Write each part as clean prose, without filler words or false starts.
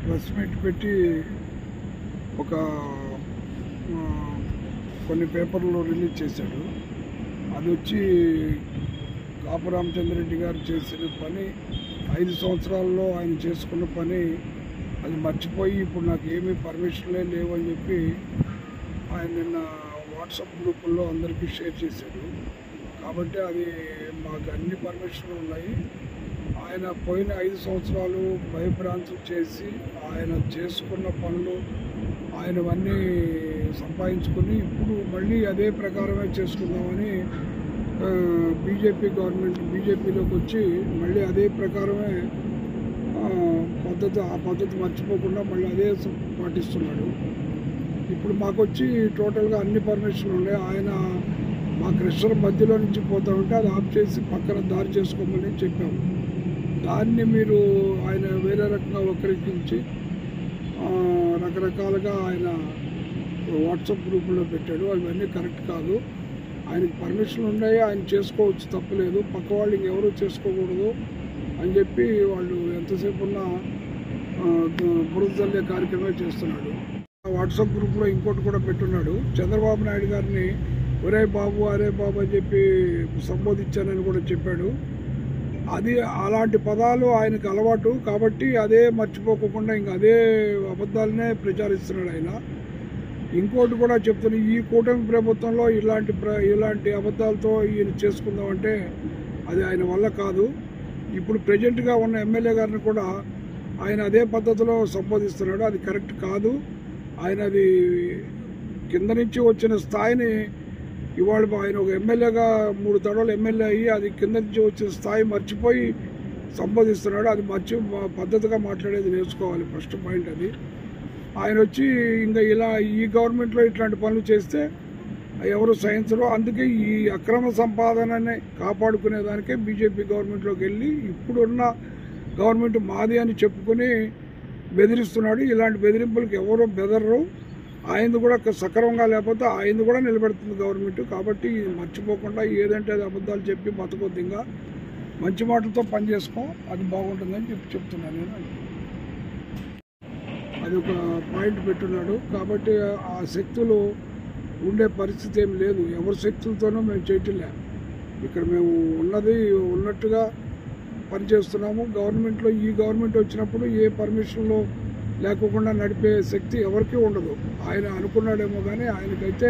Press meet పెట్టి ఒక కొన్ని పేపర్లు రిలీజ్ చేశాడు. అది వచ్చి కాపు రామచంద్రరెడ్డి గారు చేసిన పని 5 సంవత్సరాల్లో ఆయన చేసుకున్న పని అది మర్చిపోయి ఇప్పుడు నాకు ఏమీ పర్మిషన్లే లేవని చెప్పి ఆయన నిన్న వాట్సాప్ గ్రూపుల్లో అందరికీ షేర్ చేశాడు. కాబట్టి అది మాకు అన్ని పర్మిషన్లు ఉన్నాయి. ఆయన పోయిన 5 సంవత్సరాలు భయభ్రాంతులు చేసి ఆయన చేసుకున్న పనులు ఆయనవన్నీ సంపాదించుకొని ఇప్పుడు మళ్ళీ అదే ప్రకారమే చేసుకుందామని బీజేపీలోకి వచ్చి మళ్ళీ అదే ప్రకారమే ఆ పద్ధతి మర్చిపోకుండా మళ్ళీ అదే పాటిస్తున్నాడు. ఇప్పుడు మాకు వచ్చి టోటల్గా అన్ని పర్మిషన్లు ఉన్నాయి. ఆయన మా క్రషర్ మధ్యలో నుంచి పోతా ఉంటే అది ఆఫ్ చేసి పక్కన దారి చేసుకోమని చెప్పాము. దాన్ని మీరు ఆయన వేరే రకంగా వక్రీకరించి రకరకాలుగా ఆయన వాట్సాప్ గ్రూపుల్లో పెట్టాడు. అవన్నీ కరెక్ట్ కాదు. ఆయనకి పర్మిషన్లు ఉన్నాయి, ఆయన చేసుకోవచ్చు, తప్పలేదు. పక్క వాళ్ళు ఇంకెవరూ చేసుకోకూడదు అని చెప్పి వాళ్ళు ఎంతసేపు ఉన్న బురదల్లే కార్యక్రమం చేస్తున్నాడు. వాట్సాప్ గ్రూప్లో ఇంకోటి కూడా పెట్టున్నాడు. చంద్రబాబు నాయుడు గారిని ఒరే బాబు అరే బాబు అని చెప్పి సంబోధించానని కూడా చెప్పాడు. అది అలాంటి పదాలు ఆయనకు అలవాటు కాబట్టి అదే మర్చిపోకుండా ఇంకా అదే అబద్ధాలనే ప్రచారిస్తున్నాడు ఆయన. ఇంకోటి కూడా చెప్తున్నా, ఈ కూటమి ప్రభుత్వంలో ఇలాంటి అబద్ధాలతో ఈయన చేసుకుందామంటే అది ఆయన వల్ల కాదు. ఇప్పుడు ప్రజెంట్గా ఉన్న ఎమ్మెల్యే గారిని కూడా ఆయన అదే పద్ధతిలో సంబోధిస్తున్నాడు. అది కరెక్ట్ కాదు. ఆయన అది కింద నుంచి వచ్చిన స్థాయిని ఇవాళ ఆయన ఒక ఎమ్మెల్యేగా 3 తడవలు ఎమ్మెల్యే అయ్యి అది కింద నుంచి వచ్చిన స్థాయి మర్చిపోయి సంబోధిస్తున్నాడు. అది పద్ధతిగా మాట్లాడేది నేర్చుకోవాలి. ఫస్ట్ పాయింట్ అది. ఆయన వచ్చి ఇంకా ఈ గవర్నమెంట్లో ఇట్లాంటి పనులు చేస్తే ఎవరు సహించరు. అందుకే ఈ అక్రమ సంపాదనని కాపాడుకునేదానికే బీజేపీ గవర్నమెంట్లోకి వెళ్ళి ఇప్పుడున్న గవర్నమెంట్ మాది అని చెప్పుకుని బెదిరిస్తున్నాడు. ఇలాంటి బెదిరింపులకు ఎవరో బెదరరు. ఆయనది కూడా సక్రమంగా లేకపోతే ఆయనది కూడా నిలబెడుతుంది గవర్నమెంట్. కాబట్టి మర్చిపోకుండా ఏదంటే అది అబద్ధాలు చెప్పి బతకొద్దు, ఇంకా మంచి మాటలతో పని చేసుకో, అది బాగుంటుందని చెప్తున్నాను నేను. అది ఒక పాయింట్ పెట్టున్నాడు. కాబట్టి ఆ శక్తులు ఉండే పరిస్థితి ఏం లేదు. ఎవరి శక్తులతోనూ మేము చేయట్లే. ఇక్కడ మేము ఉన్నట్టుగా పనిచేస్తున్నాము. గవర్నమెంట్లో ఈ గవర్నమెంట్ వచ్చినప్పుడు ఏ పర్మిషన్లో లేకుండా నడిపే శక్తి ఎవరికీ ఉండదు. ఆయన అనుకున్నాడేమో కానీ ఆయనకైతే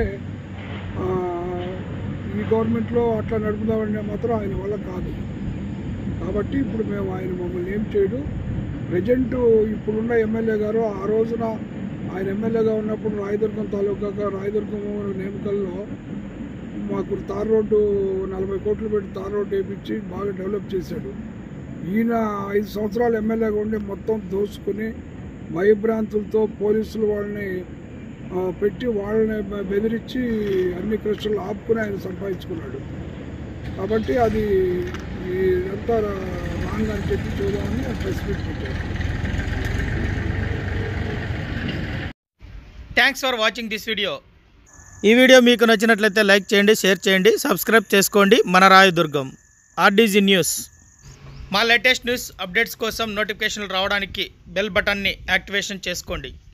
ఈ గవర్నమెంట్లో అట్లా నడుపుదామంటే మాత్రం ఆయన వల్ల కాదు. కాబట్టి ఇప్పుడు మేము ఆయన మమ్మల్ని ఏం చేయడు. ప్రజెంట్ ఇప్పుడున్న ఎమ్మెల్యే గారు ఆ రోజున ఆయన ఎమ్మెల్యేగా ఉన్నప్పుడు రాయదుర్గం తాలూకాగా రాయదుర్గం నేమకల్లో మాకు తార్ రోడ్డు 40 కోట్లు పెట్టి తార్ రోడ్డు వేయించి బాగా డెవలప్ చేశాడు. ఈయన 5 సంవత్సరాలు ఎమ్మెల్యేగా ఉండి మొత్తం దోసుకుని భయభ్రాంతులతో పోలీసులు వాళ్ళని పెట్టి వాళ్ళని బెదిరించి అన్ని క్రషర్లు ఆపుకుని ఆయన సంపాదించుకున్నాడు. కాబట్టి అది ఇదంతా రాంగ్ అని చెప్పి చూద్దామని ప్రెస్ మీట్ పెట్టారు. Thanks for watching this video. ఈ వీడియో మీకు నచ్చినట్లయితే లైక్ చేయండి, షేర్ చేయండి, సబ్స్క్రైబ్ చేసుకోండి. మన రాయదుర్గం ఆర్డీజీ న్యూస్. మా లేటెస్ట్ న్యూస్ అప్డేట్స్ కోసం నోటిఫికేషన్లు రావడానికి బెల్ బటన్ని యాక్టివేషన్ చేసుకోండి.